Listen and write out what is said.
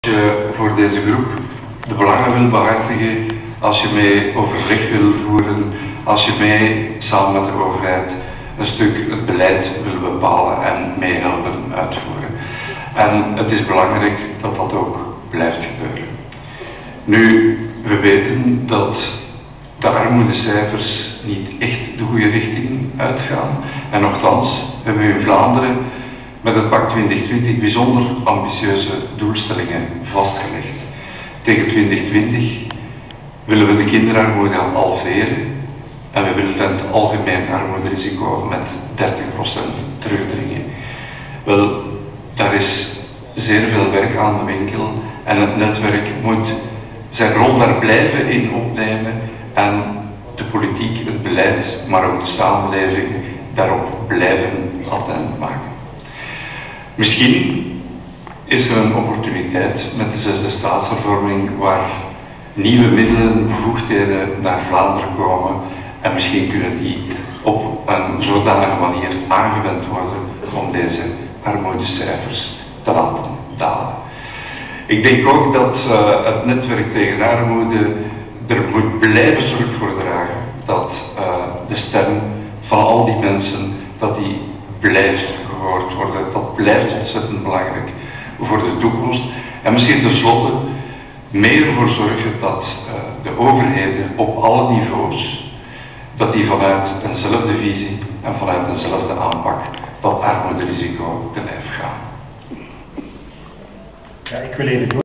Als je voor deze groep de belangen wil behartigen, als je mee overleg wil voeren, als je mee samen met de overheid een stuk het beleid wil bepalen en meehelpen uitvoeren. En het is belangrijk dat dat ook blijft gebeuren. Nu, we weten dat de armoedecijfers niet echt de goede richting uitgaan. En nochtans hebben we in Vlaanderen met het Pact 2020 bijzonder ambitieuze doelstellingen vastgelegd. Tegen 2020 willen we de kinderarmoede halveren en we willen het algemeen armoederisico met 30% terugdringen. Wel, daar is zeer veel werk aan de winkel en het netwerk moet zijn rol daar blijven in opnemen en de politiek, het beleid, maar ook de samenleving daarop blijven attent maken. Misschien is er een opportuniteit met de 6e staatshervorming waar nieuwe middelen, bevoegdheden naar Vlaanderen komen en misschien kunnen die op een zodanige manier aangewend worden om deze armoedecijfers te laten dalen. Ik denk ook dat het netwerk tegen armoede er moet blijven zorg voor dragen dat de stem van al die mensen dat die blijft gehoord worden. Dat blijft ontzettend belangrijk voor de toekomst. En misschien tenslotte meer voor zorgen dat de overheden op alle niveaus dat die vanuit eenzelfde visie en vanuit eenzelfde aanpak dat armoederisico te lijf gaan. Ja, ik wil even door.